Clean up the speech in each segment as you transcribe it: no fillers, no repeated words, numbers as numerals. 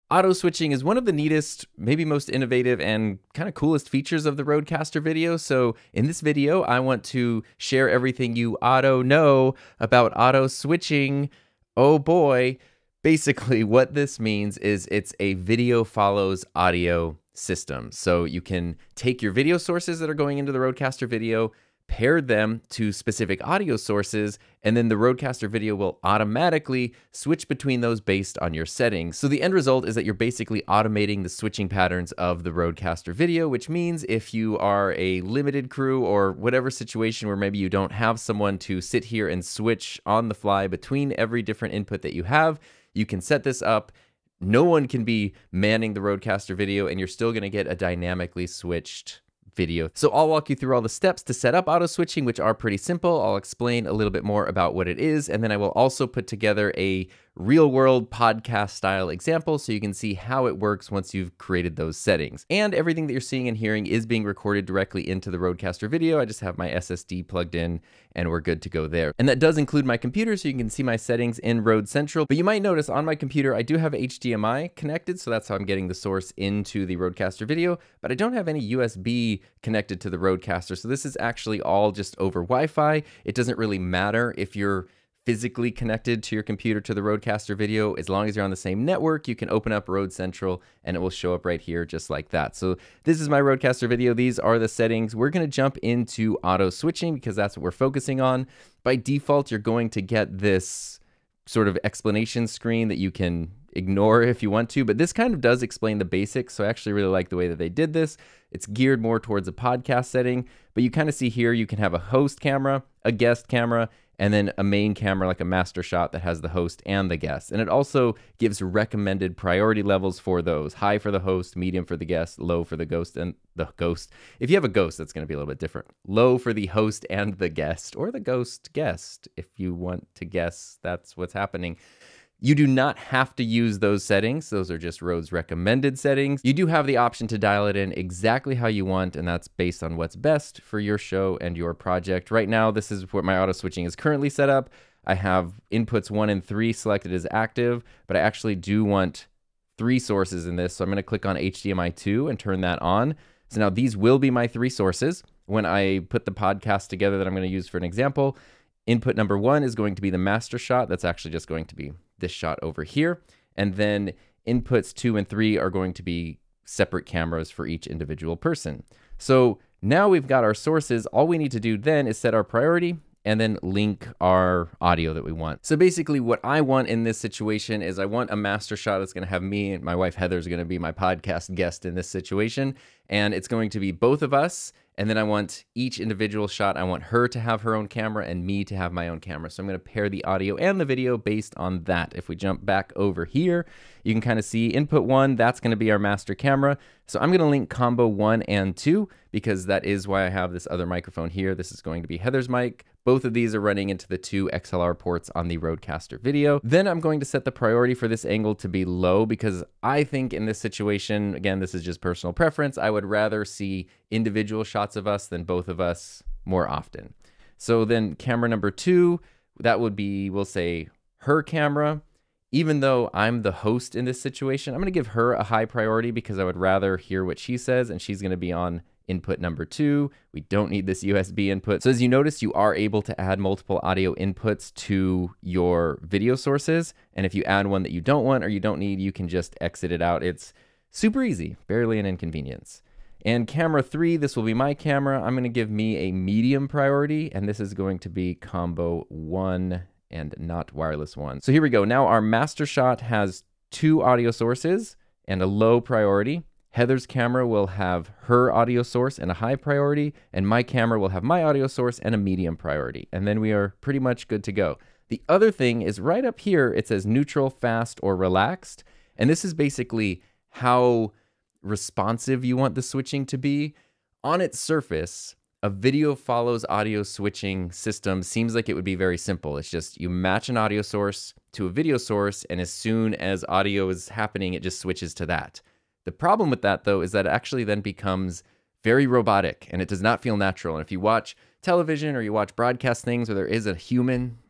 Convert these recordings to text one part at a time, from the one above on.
Auto switching is one of the neatest, maybe most innovative and kind of coolest features of the Rodecaster video. So in this video, I want to share everything you auto know about auto switching. Oh boy. Basically what this means is it's a video follows audio system. So you can take your video sources that are going into the Rodecaster video, pair them to specific audio sources, and then the Rodecaster video will automatically switch between those based on your settings. So the end result is that you're basically automating the switching patterns of the Rodecaster video, which means if you are a limited crew or whatever situation where maybe you don't have someone to sit here and switch on the fly between every different input that you have, you can set this up. No one can be manning the Rodecaster video, and you're still going to get a dynamically switched video. So I'll walk you through all the steps to set up auto switching, which are pretty simple. I'll explain a little bit more about what it is, and then I will also put together a real world podcast style example so you can see how it works once you've created those settings. And everything that you're seeing and hearing is being recorded directly into the Rodecaster video. I just have my SSD plugged in and we're good to go there. And that does include my computer, so you can see my settings in Rode Central. But you might notice on my computer, I do have HDMI connected, so that's how I'm getting the source into the Rodecaster video, but I don't have any USB connected to the Rodecaster. So this is actually all just over Wi-Fi. It doesn't really matter if you're physically connected to your computer to the Rodecaster video. As long as you're on the same network, you can open up Rode Central and it will show up right here just like that. So this is my Rodecaster video. These are the settings. We're going to jump into auto switching because that's what we're focusing on. By default, you're going to get this sort of explanation screen that you can ignore if you want to, but this kind of does explain the basics. So I actually really like the way that they did this. It's geared more towards a podcast setting, but you kind of see here, you can have a host camera, a guest camera, and then a main camera like a master shot that has the host and the guest. And it also gives recommended priority levels for those. High for the host, medium for the guest, low for the ghost and the ghost. If you have a ghost, that's going to be a little bit different. Low for the host and the guest, or the ghost guest, if you want to guess that's what's happening. You do not have to use those settings. Those are just Rode's recommended settings. You do have the option to dial it in exactly how you want, and that's based on what's best for your show and your project. Right now, this is what my auto switching is currently set up. I have inputs 1 and 3 selected as active, but I actually do want 3 sources in this. So I'm going to click on HDMI 2 and turn that on. So now these will be my 3 sources. When I put the podcast together that I'm going to use for an example, input number 1 is going to be the master shot. That's actually just going to be this shot over here. And then inputs 2 and 3 are going to be separate cameras for each individual person. So now we've got our sources. All we need to do then is set our priority and then link our audio that we want. So basically what I want in this situation is I want a master shot that's going to have me and my wife Heather is going to be my podcast guest in this situation. And it's going to be both of us. And then I want each individual shot, I want her to have her own camera and me to have my own camera. So I'm going to pair the audio and the video based on that. If we jump back over here, you can kind of see input 1, that's going to be our master camera. So I'm going to link combo 1 and 2 because that is why I have this other microphone here. This is going to be Heather's mic. Both of these are running into the 2 XLR ports on the Rodecaster video. Then I'm going to set the priority for this angle to be low because I think in this situation, again, this is just personal preference, I would rather see individual shots of us than both of us more often. So then camera number 2, that would be, we'll say, her camera. Even though I'm the host in this situation, I'm going to give her a high priority because I would rather hear what she says, and she's going to be on input number 2. We don't need this USB input. So as you notice, you are able to add multiple audio inputs to your video sources. And if you add one that you don't want or you don't need, you can just exit it out. It's super easy, barely an inconvenience. And camera 3, this will be my camera. I'm going to give me a medium priority, and this is going to be combo 1 and not wireless 1. So here we go. Now our master shot has 2 audio sources and a low priority. Heather's camera will have her audio source and a high priority, and my camera will have my audio source and a medium priority. And then we are pretty much good to go. The other thing is right up here, it says neutral, fast, or relaxed. And this is basically how responsive you want the switching to be. On its surface, a video follows audio switching system seems like it would be very simple. It's just you match an audio source to a video source, and as soon as audio is happening, it just switches to that. The problem with that, though, is that it actually then becomes very robotic, and it does not feel natural. And if you watch television or you watch broadcast things where there is a human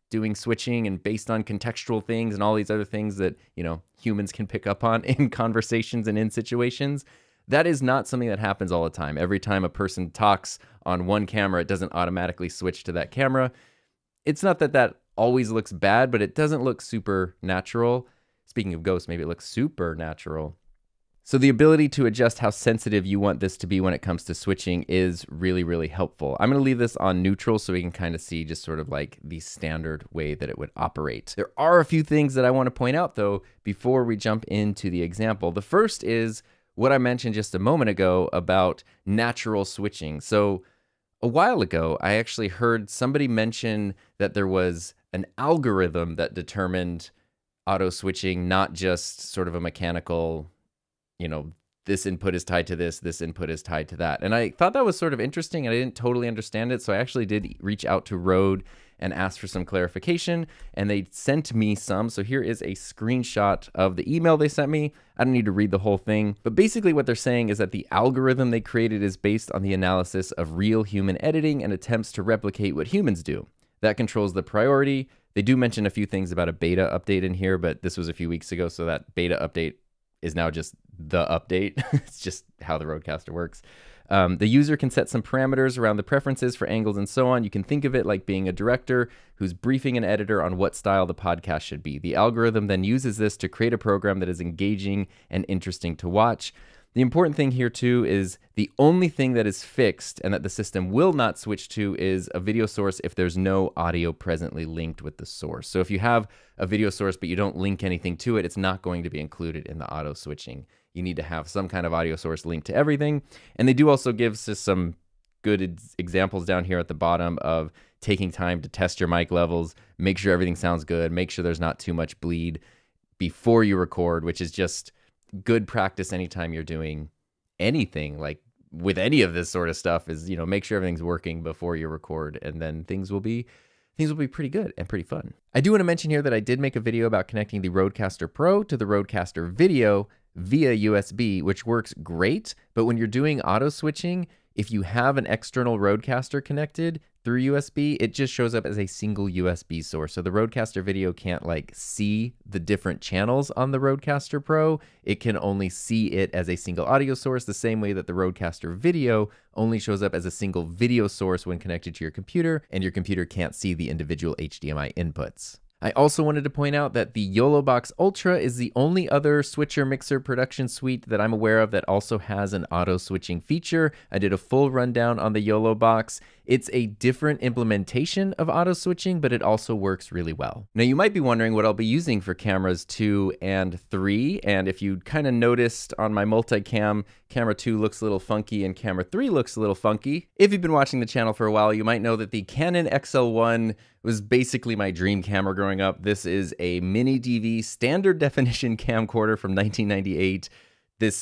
doing switching and based on contextual things and all these other things that, you know, humans can pick up on in conversations and in situations. That is not something that happens all the time. Every time a person talks on one camera, it doesn't automatically switch to that camera. It's not that that always looks bad, but it doesn't look super natural. Speaking of ghosts, maybe it looks super natural. So the ability to adjust how sensitive you want this to be when it comes to switching is really, really helpful. I'm going to leave this on neutral so we can kind of see just sort of like the standard way that it would operate. There are a few things that I want to point out though before we jump into the example. The first is what I mentioned just a moment ago about natural switching. So a while ago, I actually heard somebody mention that there was an algorithm that determined auto switching, not just sort of a mechanical, you know, this input is tied to this input is tied to that. And I thought that was sort of interesting and I didn't totally understand it. So I actually did reach out to Rode and asked for some clarification and they sent me some. So here is a screenshot of the email they sent me. I don't need to read the whole thing, but basically what they're saying is that the algorithm they created is based on the analysis of real human editing and attempts to replicate what humans do. That controls the priority. They do mention a few things about a beta update in here, but this was a few weeks ago. So that beta update is now just the update. It's just how the Rodecaster works. The user can set some parameters around the preferences for angles and so on. You can think of it like being a director who's briefing an editor on what style the podcast should be. The algorithm then uses this to create a program that is engaging and interesting to watch. The important thing here too is the only thing that is fixed and that the system will not switch to is a video source if there's no audio presently linked with the source. So if you have a video source but you don't link anything to it, it's not going to be included in the auto switching. You need to have some kind of audio source linked to everything. And they do also give us some good examples down here at the bottom of taking time to test your mic levels, make sure everything sounds good, make sure there's not too much bleed before you record, which is just good practice anytime you're doing anything like with any of this sort of stuff is, you know, make sure everything's working before you record and then things will be pretty good and pretty fun. I do want to mention here that I did make a video about connecting the Rodecaster Pro to the Rodecaster Video via USB, which works great, but when you're doing auto switching, if you have an external Rodecaster connected through USB, it just shows up as a single USB source. So the Rodecaster Video can't like see the different channels on the Rodecaster Pro. It can only see it as a single audio source, the same way that the Rodecaster Video only shows up as a single video source when connected to your computer, and your computer can't see the individual HDMI inputs. I also wanted to point out that the YOLOBox Ultra is the only other switcher mixer production suite that I'm aware of that also has an auto switching feature. I did a full rundown on the YOLOBox. It's a different implementation of auto switching, but it also works really well. Now you might be wondering what I'll be using for cameras 2 and 3. And if you kind of noticed on my multicam, camera 2 looks a little funky and camera 3 looks a little funky. If you've been watching the channel for a while, you might know that the Canon XL1 was basically my dream camera growing up. This is a mini DV standard definition camcorder from 1998. This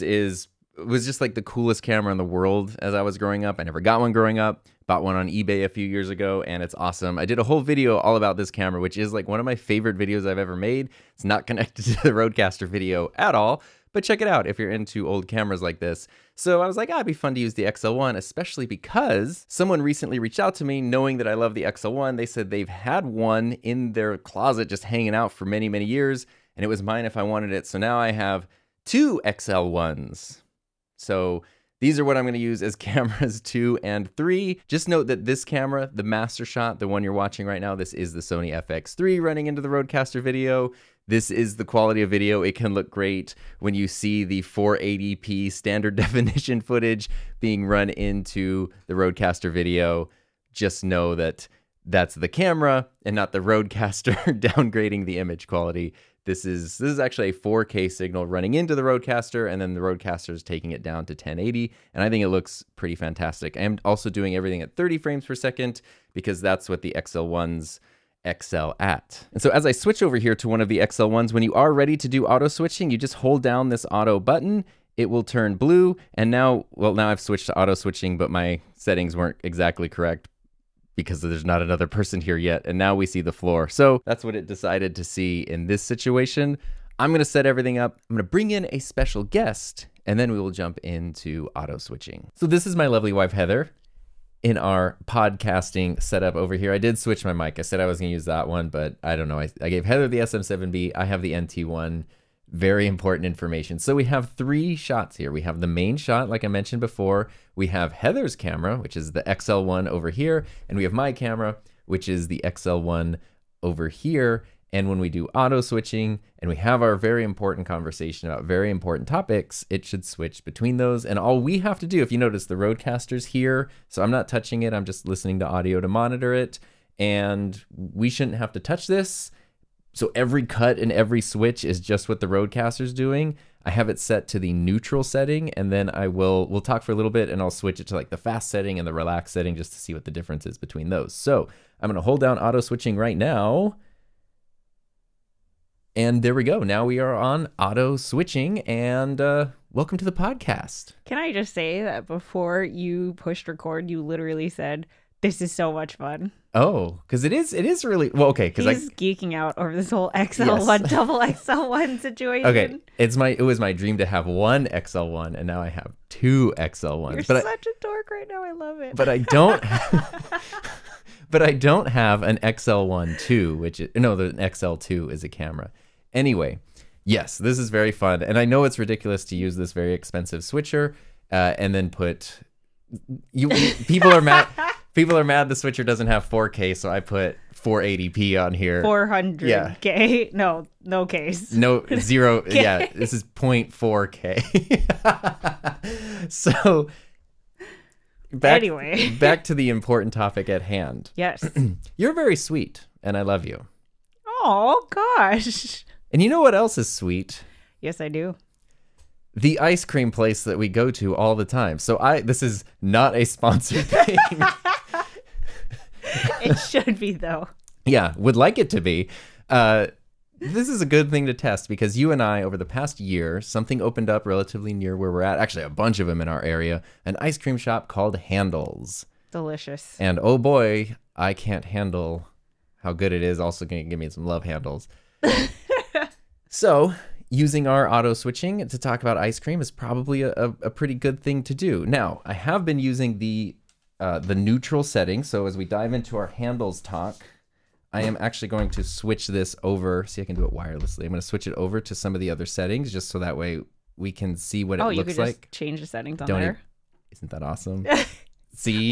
was just like the coolest camera in the world as I was growing up. I never got one growing up. Bought one on eBay a few years ago and it's awesome. I did a whole video all about this camera, which is like one of my favorite videos I've ever made. It's not connected to the Rodecaster Video at all, but check it out if you're into old cameras like this. So I was like, it'd be fun to use the XL1, especially because someone recently reached out to me knowing that I love the XL1. They said they've had one in their closet just hanging out for many, many years, and it was mine if I wanted it. So now I have 2 XL1s. So these are what I'm going to use as cameras 2 and 3. Just note that this camera, the Master Shot, the one you're watching right now, this is the Sony FX3 running into the Rodecaster Video. This is the quality of video. It can look great when you see the 480p standard definition footage being run into the Rodecaster Video. Just know that that's the camera and not the Rodecaster downgrading the image quality. This is actually a 4K signal running into the Rodecaster, and then the Rodecaster is taking it down to 1080, and I think it looks pretty fantastic. I am also doing everything at 30 frames per second because that's what the XL1s excel at. And so as I switch over here to one of the XL1s, when you are ready to do auto switching, you just hold down this auto button, it will turn blue, and now I've switched to auto switching, but my settings weren't exactly correct because there's not another person here yet, and now we see the floor. So that's what it decided to see in this situation. I'm gonna set everything up. I'm gonna bring in a special guest, and then we will jump into auto switching. So this is my lovely wife, Heather. in our podcasting setup over here. I did switch my mic. I said I was going to use that one, but I don't know. I gave Heather the SM7B. I have the NT1. Very important information. So we have 3 shots here. We have the main shot, like I mentioned before. We have Heather's camera, which is the XL1 over here. And we have my camera, which is the XL1 over here. And when we do auto switching and we have our very important conversation about very important topics, it should switch between those. And all we have to do, if you notice, the Rodecaster's here, so I'm not touching it. I'm just listening to audio to monitor it. And we shouldn't have to touch this. So every cut and every switch is just what the Rodecaster's doing. I have it set to the neutral setting, and then we'll talk for a little bit and I'll switch it to like the fast setting and the relaxed setting just to see what the difference is between those. So I'm gonna hold down auto switching right now. And there we go. Now we are on auto switching, and welcome to the podcast. Can I just say that before you pushed record, you literally said, "This is so much fun." Oh, because it is really well. Okay, because he's geeking out over this whole XL1 yes. double XL1 situation. Okay, it was my dream to have one XL1, and now I have 2 XL1s. You're such a dork right now. I love it. But I don't. But I don't have an XL1 2, which is, no, the XL2 is a camera. Anyway, yes, this is very fun, and I know it's ridiculous to use this very expensive switcher and then put people are mad. People are mad the switcher doesn't have 4K, so I put 480p on here. 400K? Yeah. No case. No, 0. K. Yeah, this is 0.4K. So, back to the important topic at hand. Yes. You're very sweet, and I love you. Oh, gosh. And you know what else is sweet? Yes, I do. The ice cream place that we go to all the time. So this is not a sponsored thing. It should be, though. Yeah, would like it to be. This is a good thing to test because you and I, over the past year, something opened up relatively near where we're at. Actually, a bunch of them in our area. An ice cream shop called Handles. Delicious. And oh boy, I can't handle how good it is. Also going to give me some love handles. So using our auto switching to talk about ice cream is probably a pretty good thing to do. Now, I have been using the neutral setting. So as we dive into our Handles talk, I am actually going to switch this over. See, I can do it wirelessly. I'm going to switch it over to some of the other settings just so that way we can see what it looks like. Oh, you could just change the settings on there. Isn't that awesome? See?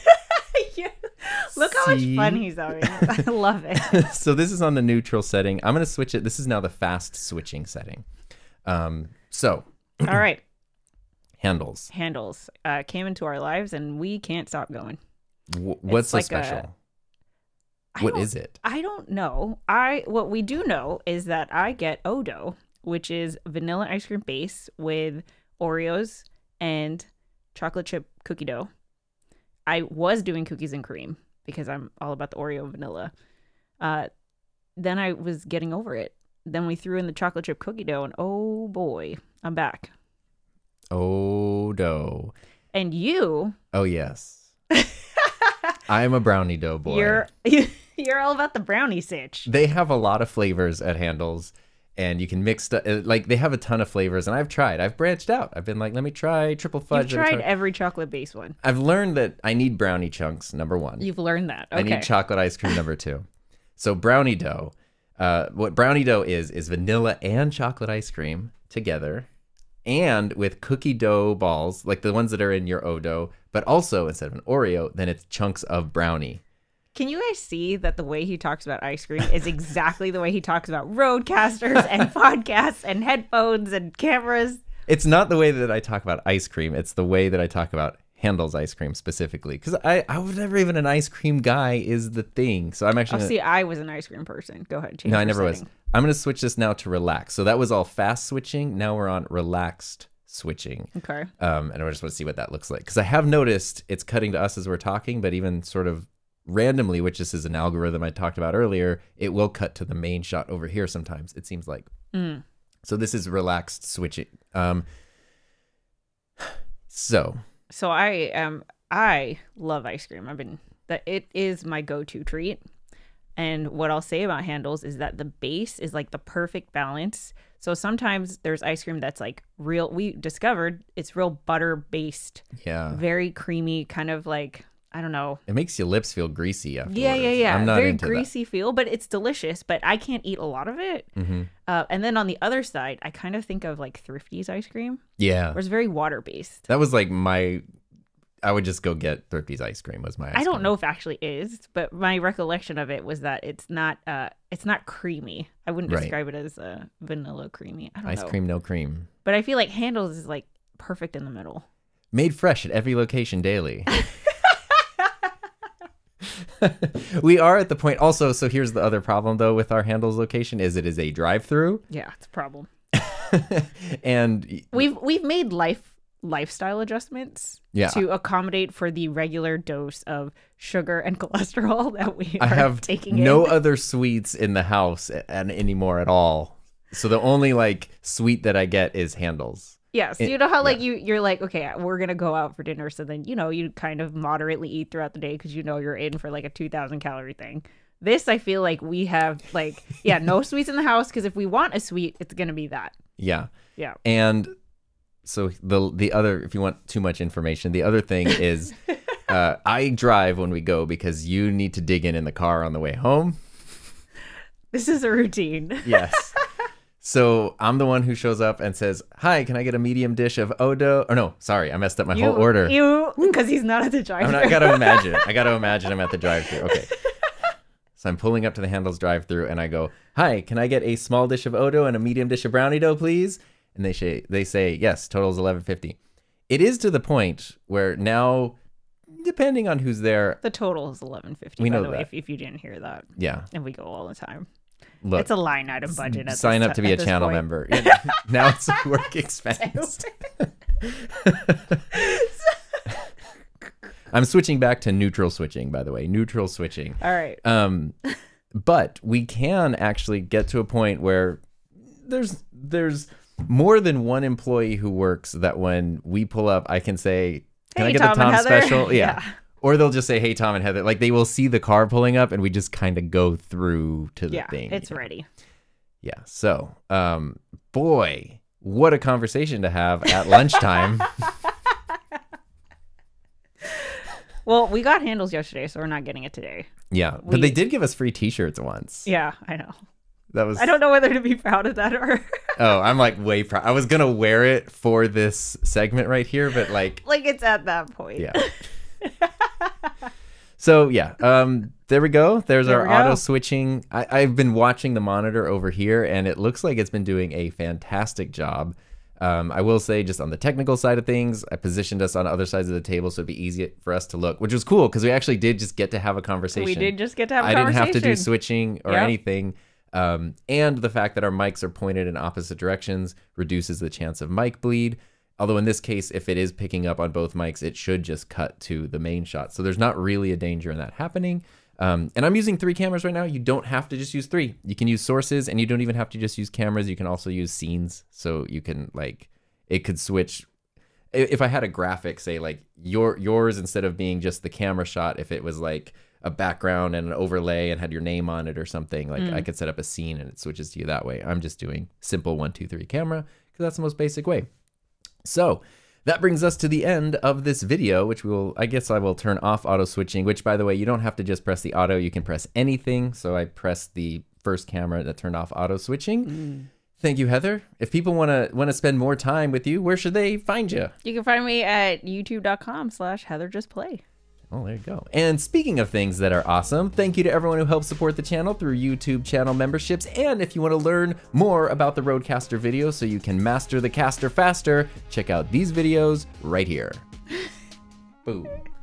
Look how much fun he's having. I love it. So this is on the neutral setting. I'm going to switch it. This is now the fast switching setting. So. All right. Handles came into our lives and we can't stop going. What's so special? What is it? I don't know. What we do know is that I get Odo, which is vanilla ice cream base with Oreos and chocolate chip cookie dough. I was doing cookies and cream because I'm all about the Oreo vanilla. Then I was getting over it. Then we threw in the chocolate chip cookie dough, and oh boy, I'm back. Oh, dough. And you? Oh, yes. I'm a brownie dough boy. You're all about the brownie sitch. They have a lot of flavors at Handles, and you can mix like they have a ton of flavors. And I've tried. I've branched out. I've been like, let me try triple fudge. You've tried every chocolate based one. I've learned that I need brownie chunks. Number 1. You've learned that. Okay. I need chocolate ice cream. Number 2. So brownie dough. What brownie dough is vanilla and chocolate ice cream together, and with cookie dough balls, like the ones that are in your Odo, but also instead of an Oreo, then it's chunks of brownie. Can you guys see that the way he talks about ice cream is exactly the way he talks about Roadcasters and podcasts and headphones and cameras? It's not the way that I talk about ice cream. It's the way that I talk about Handles ice cream specifically. Because I was never even an ice cream guy is the thing. So I'm actually... I was an ice cream person. Go ahead. No, I never was. I'm going to switch this now to relax. So that was all fast switching. Now we're on relaxed switching. Okay. And I just want to see what that looks like. Because I have noticed it's cutting to us as we're talking, but even sort of randomly, which this is an algorithm I talked about earlier, it will cut to the main shot over here sometimes, it seems like. So this is relaxed switching. So I love ice cream. It is my go-to treat. And what I'll say about Handles is that the base is like the perfect balance. So sometimes there's ice cream that's like we discovered it's real butter based. Yeah. Very creamy, kind of like I don't know. It makes your lips feel greasy afterwards. Yeah. I'm not Very into greasy feel, but it's delicious. But I can't eat a lot of it. Mm-hmm. And then on the other side, I kind of think of like Thrifty's ice cream, Yeah. where it's very water based. That was like I would just go get Thrifty's ice cream was my ice I don't cream. know if it actually is, but my recollection of it was that it's not creamy. I wouldn't Right. describe it as vanilla creamy. I don't Ice know. cream, no cream. But I feel like Handel's is like perfect in the middle. Made fresh at every location daily. We are at the point also, so here's the other problem though with our Handel's location is it is a drive-through. Yeah, it's a problem. And We've made lifestyle adjustments Yeah. to accommodate for the regular dose of sugar and cholesterol that we I are have taking no in. other sweets in the house and anymore at all. So the only like sweet that I get is Handel's. Yes, you know how like you're like, okay, we're gonna go out for dinner, so then you kind of moderately eat throughout the day because you're in for like a 2,000 calorie thing. This I feel like we have like no sweets in the house because if we want a sweet, it's gonna be that. Yeah. Yeah. And so the other, if you want too much information, the other thing is I drive when we go because you need to dig in the car on the way home. This is a routine. Yes. So I'm the one who shows up and says, "Hi, can I get a medium dish of Odo?" Or no, sorry, I messed up my whole order. Because he's not at the drive-thru. I gotta imagine. I'm at the drive-thru. Okay. So I'm pulling up to the Handel's drive-thru and I go, "Hi, can I get a small dish of Odo and a medium dish of brownie dough, please?" And they say, "Yes, total is $11.50." It is to the point where now, depending on who's there, The total is $11.50. We by know the way, that. if you didn't hear that, yeah, and we go all the time. look, It's a line item budget. At sign this up to be a at this channel point. member. Now it's a work expense. I'm switching back to neutral switching, by the way. Neutral switching. All right. But we can actually get to a point where there's more than one employee who works that when we pull up, I can say, "Can I Hey, get Tom the and Tom Heather?" special?" Yeah. Yeah. Or they'll just say, "Hey, Tom and Heather." Like they will see the car pulling up and we just kind of go through to the Yeah, thing. it's ready. Yeah. So, boy, what a conversation to have at lunchtime. Well, we got handles yesterday, so we're not getting it today. Yeah. But they did give us free t-shirts once. Yeah, I know. That was I don't know whether to be proud of that or Oh, I'm like way proud. I was going to wear it for this segment right here, but like like it's at that point. yeah. So yeah, there we go. There's There our we go. auto switching. I've been watching the monitor over here, and it looks like it's been doing a fantastic job. I will say, just on the technical side of things, I positioned us on other sides of the table so it'd be easy for us to look, which was cool because we actually did just get to have a conversation. We did just get to have a I didn't conversation. have to do switching or Yep. anything. And the fact that our mics are pointed in opposite directions reduces the chance of mic bleed. Although in this case, if it is picking up on both mics, it should just cut to the main shot. So there's not really a danger in that happening. And I'm using 3 cameras right now. You don't have to just use 3. You can use sources, and you don't even have to just use cameras. You can also use scenes. So you can it could switch. If I had a graphic, say like yours instead of being just the camera shot, if it was like a background and an overlay and had your name on it or something, like I could set up a scene and it switches to you that way. I'm just doing simple 1, 2, 3 camera because that's the most basic way. So that brings us to the end of this video, which I guess I will turn off auto switching, which by the way, you don't have to just press the auto, you can press anything. So I pressed the first camera that turned off auto switching. Thank you, Heather. If people want to spend more time with you, where should they find you? You can find me at youtube.com/HeatherJustPlay. Oh, there you go. And speaking of things that are awesome, thank you to everyone who helps support the channel through YouTube channel memberships. And if you want to learn more about the Rodecaster video so you can master the caster faster, check out these videos right here. Boom.